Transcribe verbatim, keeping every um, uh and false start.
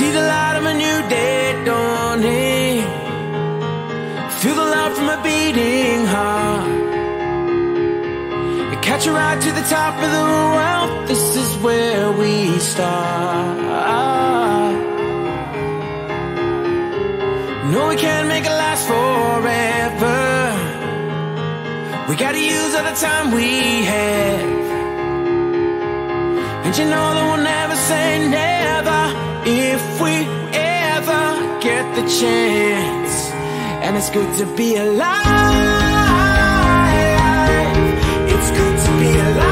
See the light of a new day dawning. Feel the love from a beating heart. And catch a ride to the top of the world. This is where we start. No, we can't make it last forever. We gotta use all the time we have. And you know that we'll never say never if we ever get the chance. And it's good to be alive. It's good to be alive.